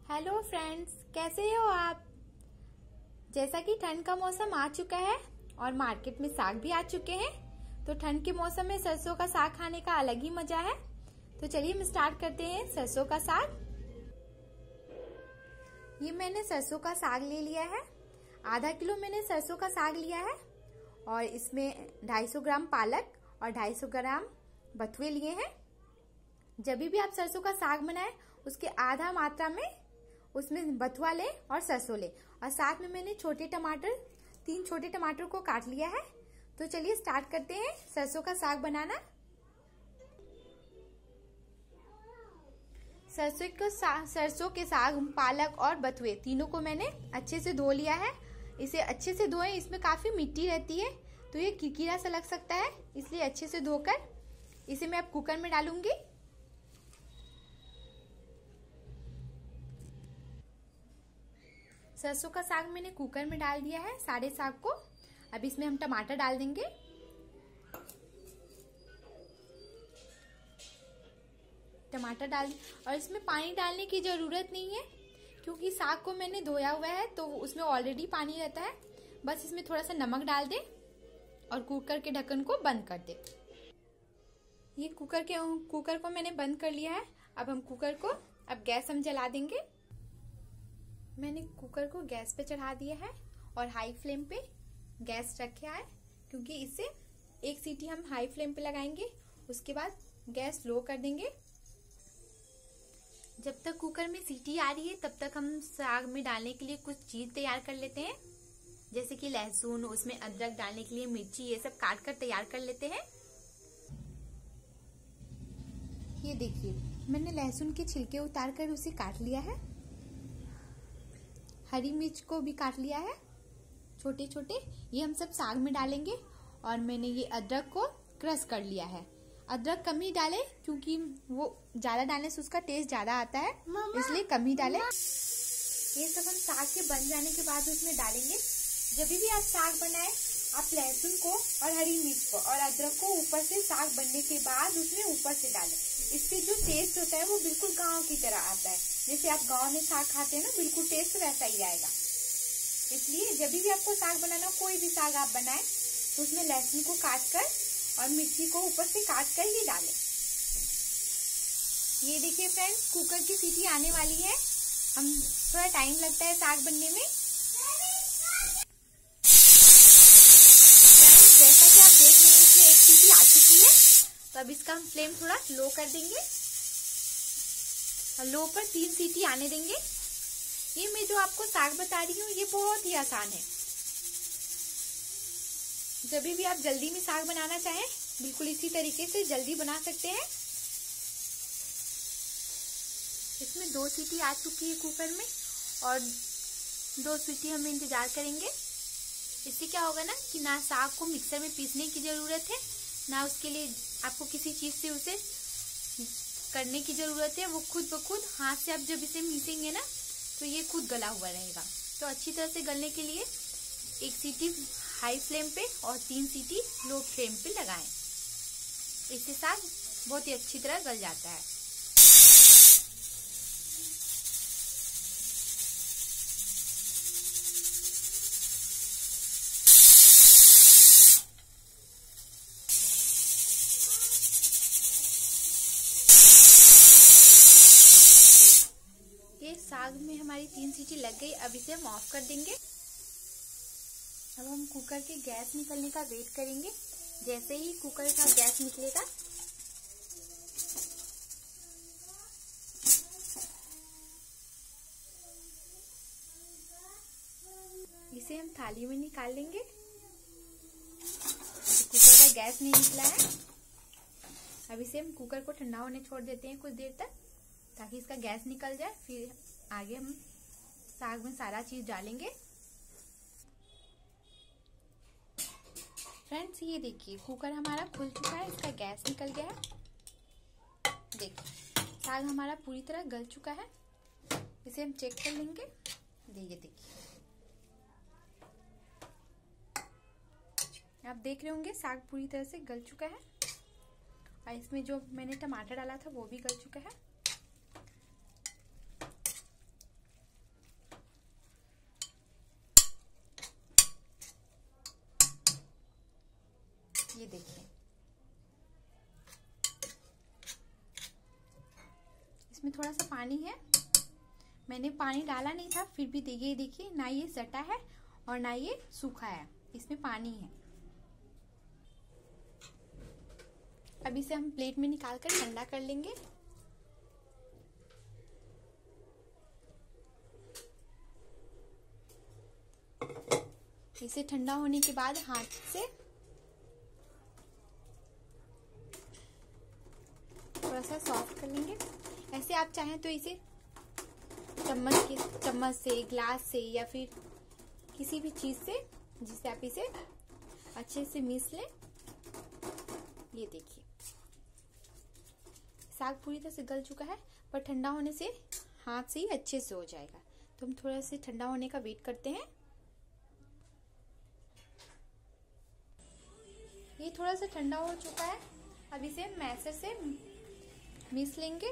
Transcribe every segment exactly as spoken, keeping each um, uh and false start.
Hello friends, कैसे हो आप। जैसा कि ठंड का मौसम आ चुका है और मार्केट में साग भी आ चुके हैं, तो ठंड के मौसम में सरसों का साग खाने का अलग ही मजा है। तो चलिए हम स्टार्ट करते हैं सरसों का साग। ये मैंने सरसों का साग ले लिया है। आधा किलो मैंने सरसों का साग लिया है और इसमें दो सौ पचास ग्राम पालक और दो सौ पचास ग्राम बथुए लिए हैं। जब भी आप सरसों का साग बनाएं उसके आधा मात्रा में उसमें बथुआ ले और सरसों ले, और साथ में मैंने छोटे टमाटर तीन छोटे टमाटर को काट लिया है। तो चलिए स्टार्ट करते हैं सरसों का साग बनाना। सरसों को सरसों के साग, पालक और बथुए तीनों को मैंने अच्छे से धो लिया है। इसे अच्छे से धोएं, इसमें काफी मिट्टी रहती है तो ये किरकिरा सा लग सकता है, इसलिए अच्छे से धोकर इसे मैं अब कुकर में डालूंगी। सरसों का साग मैंने कुकर में डाल दिया है, सारे साग को। अब इसमें हम टमाटर डाल देंगे। टमाटर डाल और इसमें पानी डालने की जरूरत नहीं है क्योंकि साग को मैंने धोया हुआ है तो उसमें ऑलरेडी पानी रहता है। बस इसमें थोड़ा सा नमक डाल दे और कुकर के ढक्कन को बंद कर दे। ये कुकर के कुकर को मैंने बंद कर लिया है। अब हम कुकर को अब गैस हम जला देंगे। मैंने कुकर को गैस पे चढ़ा दिया है और हाई फ्लेम पे गैस रखा है क्योंकि इससे एक सीटी हम हाई फ्लेम पे लगाएंगे, उसके बाद गैस लो कर देंगे। जब तक कुकर में सीटी आ रही है तब तक हम साग में डालने के लिए कुछ चीज तैयार कर लेते हैं, जैसे कि लहसुन, उसमें अदरक डालने के लिए मिर्ची, ये सब काट कर तैयार कर लेते हैं। ये देखिए मैंने लहसुन के छिलके उतार कर उसे काट लिया है। हरी मिर्च को भी काट लिया है छोटे छोटे, ये हम सब साग में डालेंगे। और मैंने ये अदरक को क्रश कर लिया है। अदरक कम ही डालें क्योंकि वो ज्यादा डालने से उसका टेस्ट ज्यादा आता है, इसलिए कम ही डालें। ये सब हम साग के बन जाने के बाद उसमें डालेंगे। जब भी आप साग बनाएं आप लहसुन को और हरी मिर्च को और अदरक को ऊपर से साग बनने के बाद उसमें ऊपर से डालें। इससे जो टेस्ट होता है वो बिल्कुल गांव की तरह आता है, जैसे आप गांव में साग खाते हैं ना, बिल्कुल टेस्ट वैसा ही आएगा। इसलिए जब भी आपको साग बनाना, कोई भी साग आप बनाएं तो उसमें लहसुन को काट कर और मिर्ची को ऊपर से काट कर ही डालें। ये देखिए फ्रेंड्स, कुकर की सीटी आने वाली है। हम थोड़ा टाइम लगता है साग बनने में। जैसा कि आप देख रहे हैं इसमें एक सीटी आ चुकी है, तो अब इसका हम फ्लेम थोड़ा लो कर देंगे और लो पर तीन सीटी आने देंगे। ये मैं जो आपको साग बता रही हूँ ये बहुत ही आसान है। जब भी आप जल्दी में साग बनाना चाहें बिल्कुल इसी तरीके से जल्दी बना सकते हैं। इसमें दो सीटी आ चुकी है कुकर में और दो सीटी हम इंतजार करेंगे। इससे क्या होगा ना कि ना साग को मिक्सर में पीसने की जरूरत है, ना उसके लिए आपको किसी चीज से उसे करने की जरूरत है। वो खुद ब खुद हाथ से आप जब इसे मीसेंगे ना तो ये खुद गला हुआ रहेगा। तो अच्छी तरह से गलने के लिए एक सीटी हाई फ्लेम पे और तीन सीटी लो फ्लेम पे लगाएं। इससे साग बहुत ही अच्छी तरह गल जाता है। साग में हमारी तीन सीटी लग गई। अब इसे हम ऑफ कर देंगे। अब हम कुकर के गैस निकलने का वेट करेंगे। जैसे ही कुकर का गैस निकलेगा इसे हम थाली में निकाल लेंगे। कुकर का गैस नहीं निकला है। अब इसे हम कुकर को ठंडा होने छोड़ देते हैं कुछ देर तक, ताकि इसका गैस निकल जाए। फिर आगे हम साग में सारा चीज डालेंगे। फ्रेंड्स ये देखिए कुकर हमारा खुल चुका है, इसका गैस निकल गया है। देखिए साग हमारा पूरी तरह गल चुका है। इसे हम चेक कर लेंगे। ये देखिए आप देख रहे होंगे साग पूरी तरह से गल चुका है और इसमें जो मैंने टमाटर डाला था वो भी गल चुका है। ये देखिए, इसमें थोड़ा सा पानी है, मैंने पानी डाला नहीं था, फिर भी देखिए देखिए ना ये सटा है और ना ये सूखा है, इसमें पानी है। अब इसे हम प्लेट में निकाल कर ठंडा कर लेंगे। इसे ठंडा होने के बाद हाथ से थोड़ा सा सॉफ्ट कर लेंगे। ऐसे आप चाहें तो इसे चम्मच के चम्मच से, ग्लास से या फिर किसी भी चीज से जिससे आप इसे अच्छे से मिस लें। ये देखिए साग पूरी तरह से गल चुका है, पर ठंडा होने से हाथ से ही अच्छे से हो जाएगा। तो हम थोड़ा सा ठंडा होने का वेट करते हैं। ये थोड़ा सा ठंडा हो चुका है, अब इसे मैशर से मिस लेंगे।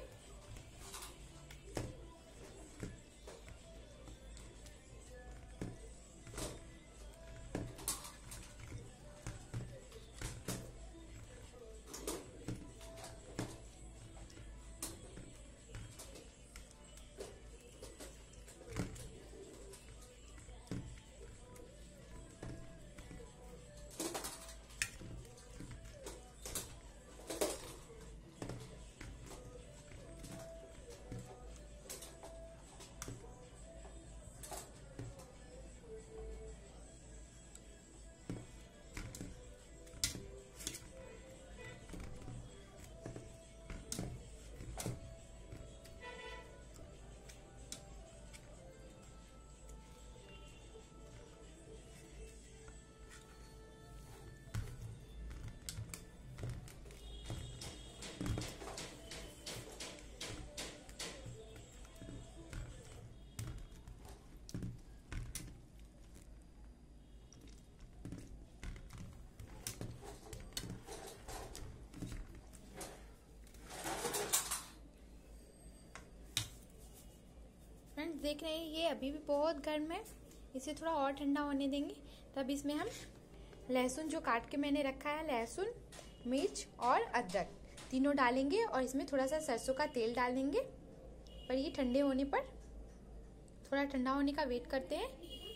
फ्रेंड्स देख रहे हैं ये अभी भी बहुत गर्म है, इसे थोड़ा और ठंडा होने देंगे। तब इसमें हम लहसुन जो काट के मैंने रखा है, लहसुन, मिर्च और अदरक तीनों डालेंगे और इसमें थोड़ा सा सरसों का तेल डाल देंगे। पर ये ठंडे होने पर, थोड़ा ठंडा होने का वेट करते हैं।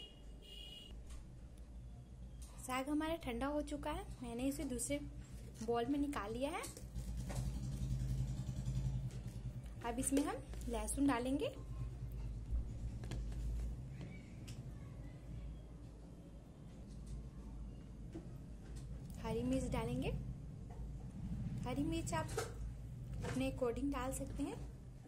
साग हमारा ठंडा हो चुका है, मैंने इसे दूसरे बॉल में निकाल लिया है। अब इसमें हम लहसुन डालेंगे, हरी मिर्च डालेंगे। हरी मिर्च आप अपने अकॉर्डिंग डाल सकते हैं।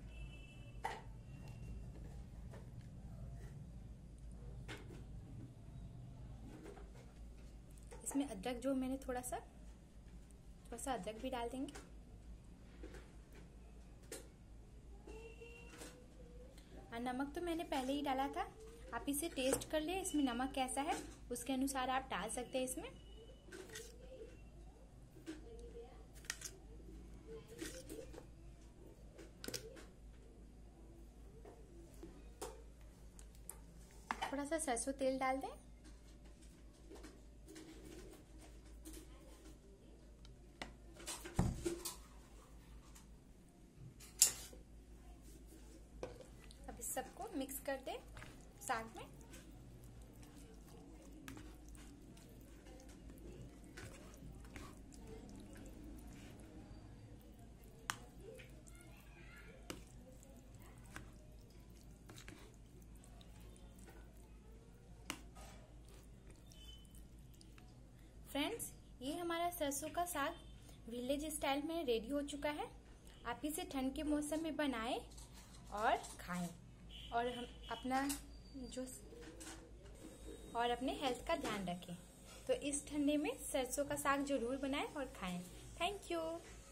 इसमें अदरक जो मैंने थोड़ा सा थोड़ा सा अदरक भी डाल देंगे। और नमक तो मैंने पहले ही डाला था, आप इसे टेस्ट कर ले, इसमें नमक कैसा है उसके अनुसार आप डाल सकते हैं इसमें। थोड़ा सा सरसों तेल डाल दें। अब इस सबको मिक्स कर दें साग में। फ्रेंड्स ये हमारा सरसों का साग विलेज स्टाइल में रेडी हो चुका है। आप इसे ठंड के मौसम में बनाएं और खाएं और हम अपना जो और अपने हेल्थ का ध्यान रखें। तो इस ठंडे में सरसों का साग जरूर बनाएं और खाएं। Thank you.